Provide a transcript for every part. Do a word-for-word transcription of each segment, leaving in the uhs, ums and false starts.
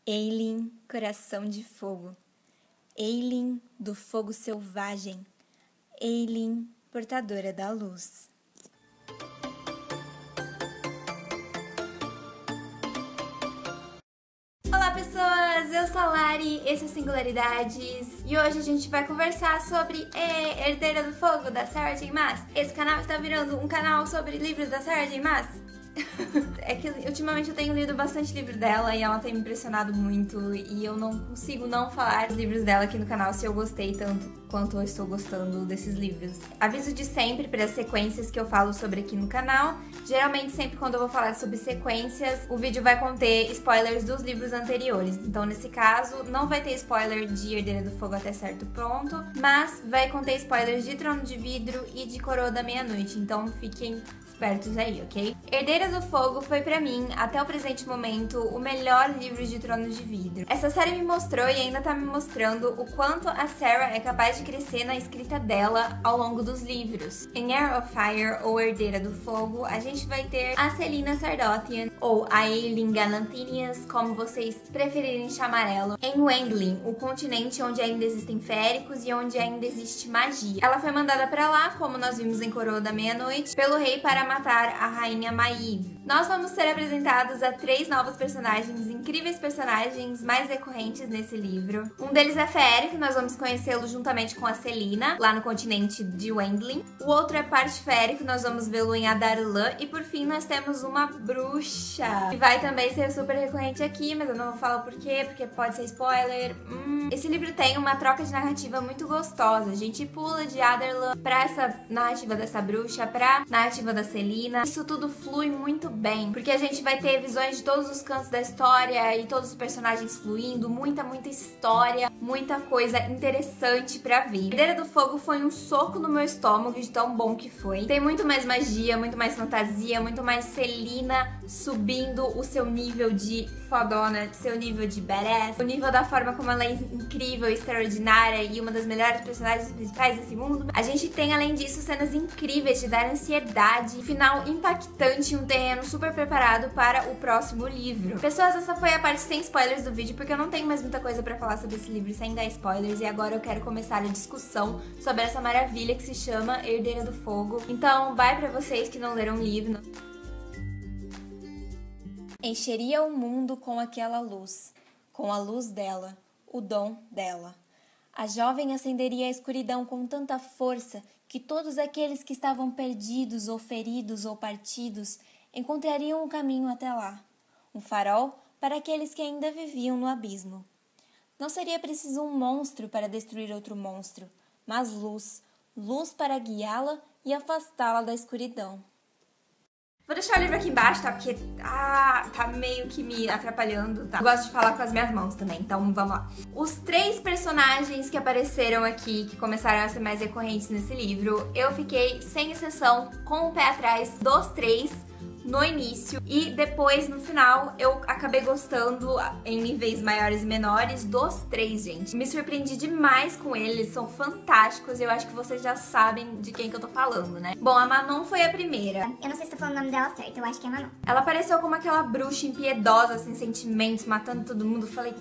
Ailyn, coração de fogo. Ailyn, do fogo selvagem. Ailyn, portadora da luz. Olá pessoas, eu sou a Lari, esse é Singularidades e hoje a gente vai conversar sobre é, Herdeira do Fogo, da Sarah J. Maas. Esse canal está virando um canal sobre livros da Sarah J. Maas. É que ultimamente eu tenho lido bastante livro dela e ela tem me impressionado muito e eu não consigo não falar dos livros dela aqui no canal se eu gostei tanto quanto eu estou gostando desses livros. Aviso de sempre para as sequências que eu falo sobre aqui no canal. Geralmente sempre quando eu vou falar sobre sequências, o vídeo vai conter spoilers dos livros anteriores. Então nesse caso não vai ter spoiler de Herdeira do Fogo até certo ponto, mas vai conter spoilers de Trono de Vidro e de Coroa da Meia-Noite. Então fiquem espertos aí, ok? Herdeira do Fogo foi pra mim, até o presente momento, o melhor livro de Trono de Vidro. Essa série me mostrou e ainda tá me mostrando o quanto a Sarah é capaz de crescer na escrita dela ao longo dos livros. Em Heir of Fire, ou Herdeira do Fogo, a gente vai ter a Celaena Sardothien, ou a Ailyn Galantinius, como vocês preferirem chamar ela, em Wendling, o continente onde ainda existem féricos e onde ainda existe magia. Ela foi mandada pra lá, como nós vimos em Coroa da Meia-Noite, pelo rei para matar a rainha Maeve. Nós vamos ser apresentados a três novos personagens, incríveis personagens mais recorrentes nesse livro. Um deles é Férico, nós vamos conhecê-lo juntamente com a Celaena, lá no continente de Wendling. O outro é Partférico, nós vamos vê-lo em Adarlan. E por fim nós temos uma bruxa, que vai também ser super recorrente aqui, mas eu não vou falar o porquê, porque pode ser spoiler. Hum. Esse livro tem uma troca de narrativa muito gostosa. A gente pula de Adarlan pra essa narrativa dessa bruxa, pra narrativa da Celaena. Isso tudo flui muito bem, porque a gente vai ter visões de todos os cantos da história e todos os personagens fluindo, muita, muita história, muita coisa interessante pra ver. Herdeira do Fogo foi um soco no meu estômago de tão bom que foi. Tem muito mais magia, muito mais fantasia, muito mais Celaena subindo o seu nível de fodona, seu nível de badass, o nível da forma como ela é incrível, extraordinária e uma das melhores personagens principais desse mundo. A gente tem, além disso, cenas incríveis de dar ansiedade, um final impactante e um terreno super preparado para o próximo livro. Pessoas, essa foi a parte sem spoilers do vídeo, porque eu não tenho mais muita coisa pra falar sobre esse livro sem dar spoilers, e agora eu quero começar a discussão sobre essa maravilha que se chama Herdeira do Fogo. Então, vai pra vocês que não leram o livro. Encheria o mundo com aquela luz, com a luz dela, o dom dela. A jovem acenderia a escuridão com tanta força que todos aqueles que estavam perdidos ou feridos ou partidos encontrariam um caminho até lá, um farol para aqueles que ainda viviam no abismo. Não seria preciso um monstro para destruir outro monstro, mas luz, luz para guiá-la e afastá-la da escuridão. Vou deixar o livro aqui embaixo, tá? Porque ah, tá meio que me atrapalhando, tá? Eu gosto de falar com as minhas mãos também, então vamos lá. Os três personagens que apareceram aqui, que começaram a ser mais recorrentes nesse livro, eu fiquei, sem exceção, com o pé atrás dos três no início, e depois, no final, eu acabei gostando em níveis maiores e menores dos três, gente. Me surpreendi demais com eles, são fantásticos, e eu acho que vocês já sabem de quem que eu tô falando, né? Bom, a Manon foi a primeira. Eu não sei se tô falando o nome dela certo, eu acho que é Manon. Ela apareceu como aquela bruxa impiedosa, sem sentimentos, matando todo mundo. Falei,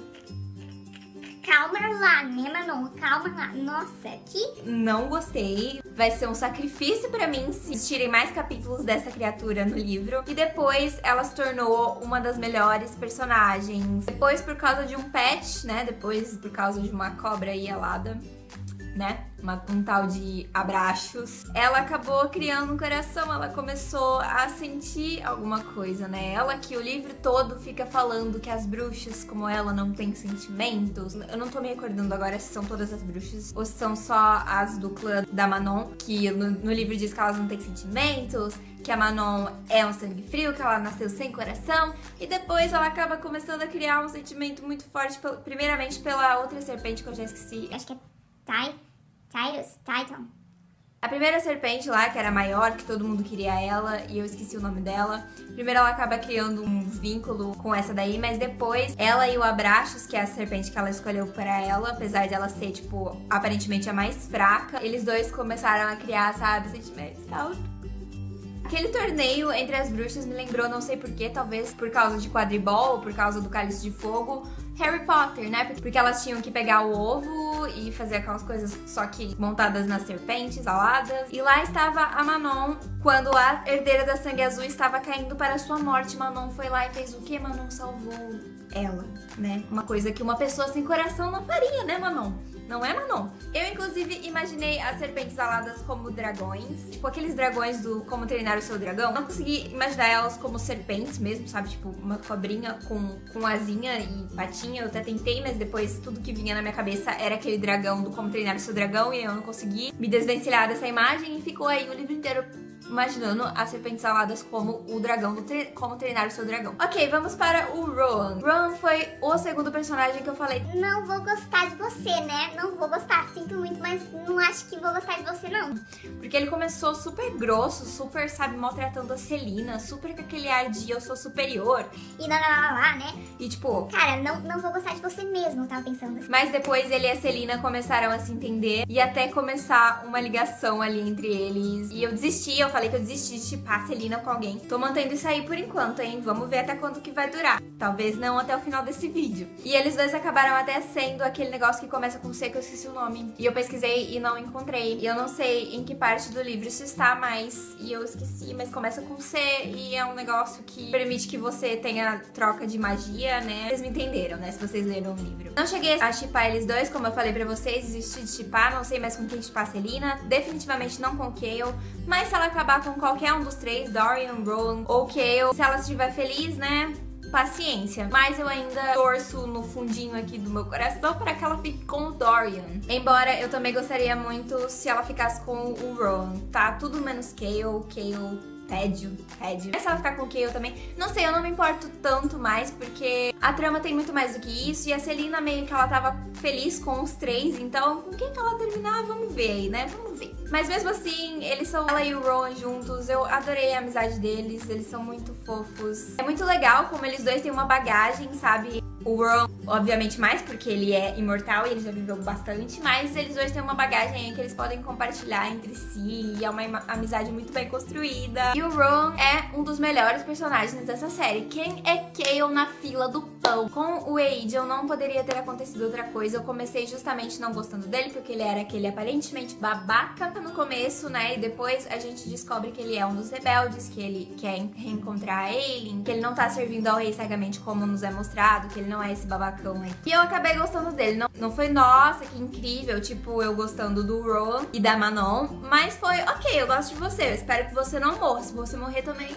calma lá, né, Manon? Calma lá. Nossa, que... não gostei. Vai ser um sacrifício pra mim se existirem mais capítulos dessa criatura no livro. E depois ela se tornou uma das melhores personagens. Depois por causa de um pet, né? Depois por causa de uma cobra aí alada, né? Uma, um tal de Abraxos. Ela acabou criando um coração, ela começou a sentir alguma coisa, né? Ela que o livro todo fica falando que as bruxas como ela não têm sentimentos. Eu não tô me recordando agora se são todas as bruxas ou se são só as do clã da Manon, que no, no livro diz que elas não têm sentimentos, que a Manon é um sangue frio, que ela nasceu sem coração, e depois ela acaba começando a criar um sentimento muito forte, primeiramente pela outra serpente que eu já esqueci. Acho que é Ty... Tyrus? Titan. A primeira serpente lá, que era maior, que todo mundo queria ela, e eu esqueci o nome dela. Primeiro ela acaba criando um vínculo com essa daí, mas depois ela e o Abraxos, que é a serpente que ela escolheu para ela, apesar de ela ser, tipo, aparentemente a mais fraca, eles dois começaram a criar, sabe, sentimentos e tal. Aquele torneio entre as bruxas me lembrou, não sei porquê, talvez por causa de quadribol, por causa do Cálice de Fogo, Harry Potter, né? Porque elas tinham que pegar o ovo e fazer aquelas coisas só que montadas nas serpentes aladas. E lá estava a Manon, quando a herdeira da Sangue Azul estava caindo para sua morte. Manon foi lá e fez o quê? Manon salvou ela, né? Uma coisa que uma pessoa sem coração não faria, né, Manon? Não é, Manon? Eu, inclusive, imaginei as serpentes aladas como dragões. Tipo, aqueles dragões do Como Treinar o Seu Dragão. Não consegui imaginar elas como serpentes mesmo, sabe? Tipo, uma cobrinha com, com asinha e patinha. Eu até tentei, mas depois tudo que vinha na minha cabeça era aquele dragão do Como Treinar o Seu Dragão. E eu não consegui me desvencilhar dessa imagem. E ficou aí o livro inteiro imaginando as serpentes aladas como o dragão do tre Como Treinar o Seu Dragão. Ok, vamos para o Rowan. Rowan foi o segundo personagem que eu falei. Não vou gostar de você, né? Não vou gostar, sinto muito, mas não acho que vou gostar de você, não. Porque ele começou super grosso, super, sabe, maltratando a Celina, super com aquele ar de eu sou superior. E lá, lá, lá, lá, né? E tipo... Cara, não, não vou gostar de você mesmo, eu tava pensando assim. Mas depois ele e a Celina começaram a se entender e até começar uma ligação ali entre eles. E eu desisti, eu falei que eu desisti de chipar a Celina com alguém. Tô mantendo isso aí por enquanto, hein? Vamos ver até quando que vai durar. Talvez não até o final desse vídeo. E eles dois acabaram até sendo aquele negócio que começa com C, que eu esqueci o nome. E eu pesquisei e não encontrei. E eu não sei em que parte do livro isso está mais. E eu esqueci, mas começa com C e é um negócio que permite que você tenha troca de magia, né? Vocês me entenderam, né? Se vocês leram o livro. Não cheguei a chipar eles dois, como eu falei pra vocês. Desisti de chipar, não sei mais com quem chipar a Celina. Definitivamente não com o Cale. Mas se ela acabar com qualquer um dos três, Dorian, Rowan ou Cale, se ela estiver feliz, né? Paciência. Mas eu ainda torço no fundinho aqui do meu coração para que ela fique com o Dorian. Embora eu também gostaria muito se ela ficasse com o Rowan, tá? Tudo menos Cale, Cale... Tédio, tédio. Mas se ela ficar com o Cale também, não sei, eu não me importo tanto mais, porque a trama tem muito mais do que isso, e a Celina meio que ela tava feliz com os três, então com quem que ela terminar, vamos ver aí, né? Vamos ver. Mas mesmo assim, eles são, ela e o Rowan juntos, eu adorei a amizade deles, eles são muito fofos. É muito legal como eles dois têm uma bagagem, sabe? O Rowan, obviamente mais, porque ele é imortal e ele já viveu bastante, mas eles dois têm uma bagagem aí que eles podem compartilhar entre si, e é uma amizade muito bem construída. E o Rowan é um dos melhores personagens dessa série. Quem é Cale na fila do pão? Com o Aedion não poderia ter acontecido outra coisa. Eu comecei justamente não gostando dele, porque ele era aquele aparentemente babaca no começo, né? E depois a gente descobre que ele é um dos rebeldes, que ele quer reencontrar a Aelin, que ele não tá servindo ao rei cegamente como nos é mostrado, que ele não é esse babacão aí. E eu acabei gostando dele. Não, não foi, nossa, que incrível, tipo, eu gostando do Rowan e da Manon, mas foi, ok, eu gosto de você, eu espero que você não morra. Se você morrer também...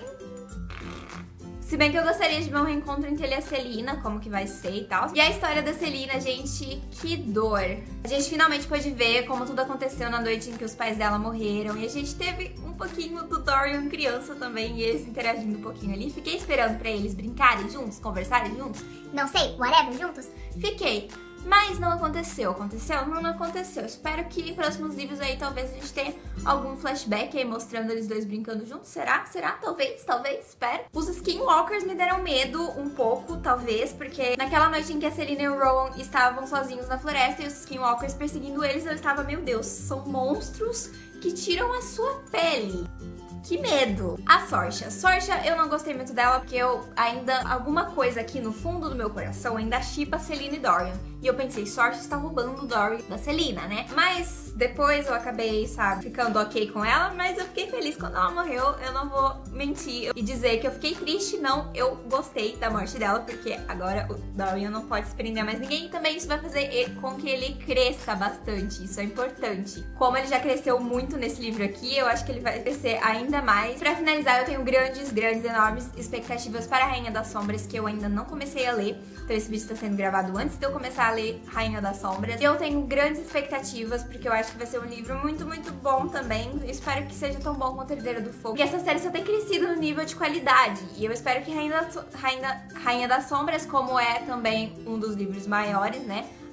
Se bem que eu gostaria de ver um reencontro entre ele e a Celina, como que vai ser e tal. E a história da Celina, gente, que dor. A gente finalmente pôde ver como tudo aconteceu na noite em que os pais dela morreram. E a gente teve um pouquinho do Dorian criança também, e eles interagindo um pouquinho ali. Fiquei esperando pra eles brincarem juntos, conversarem juntos. Não sei, whatever, juntos. Fiquei. Mas não aconteceu. Aconteceu? Não, não aconteceu. Espero que em próximos livros aí talvez a gente tenha algum flashback aí mostrando eles dois brincando juntos. Será? Será? Talvez, talvez, espero. Os Skinwalkers me deram medo um pouco, talvez, porque naquela noite em que a Celina e o Rowan estavam sozinhos na floresta e os Skinwalkers perseguindo eles, eu estava, meu Deus, são monstros que tiram a sua pele. Que medo! A Sorcha. Sorcha, eu não gostei muito dela, porque eu ainda... Alguma coisa aqui no fundo do meu coração ainda chipa Celina e Dorian. E eu pensei, Sorcha está roubando o Dorian da Celina, né? Mas depois eu acabei, sabe, ficando ok com ela. Mas eu fiquei feliz quando ela morreu. Eu não vou mentir e dizer que eu fiquei triste. Não, eu gostei da morte dela, porque agora o Dorian não pode se prender a mais ninguém. E também isso vai fazer com que ele cresça bastante. Isso é importante. Como ele já cresceu muito nesse livro aqui, eu acho que ele vai crescer ainda mais. Pra finalizar, eu tenho grandes, grandes, enormes expectativas para a Rainha das Sombras, que eu ainda não comecei a ler. Então esse vídeo está sendo gravado antes de eu começar a ler Rainha das Sombras. E eu tenho grandes expectativas, porque eu acho que vai ser um livro muito, muito bom também. Eu espero que seja tão bom quanto Herdeira do Fogo. Porque essa série só tem crescido no nível de qualidade. E eu espero que Rainha das, Rainha, Rainha das Sombras, como é também um dos livros maiores, né?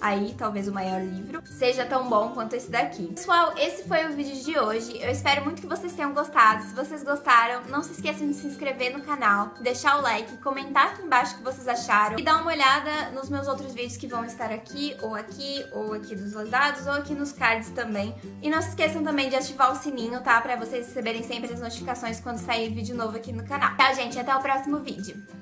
aí talvez o maior livro, seja tão bom quanto esse daqui. Pessoal, esse foi o vídeo de hoje. Eu espero muito que vocês tenham gostado. Se vocês gostaram, não se esqueçam de se inscrever no canal, deixar o like, comentar aqui embaixo o que vocês acharam e dar uma olhada nos meus outros vídeos que vão estar aqui, ou aqui, ou aqui dos dois lados, ou aqui nos cards também. E não se esqueçam também de ativar o sininho, tá? Pra vocês receberem sempre as notificações quando sair vídeo novo aqui no canal. Tá, gente? Até o próximo vídeo.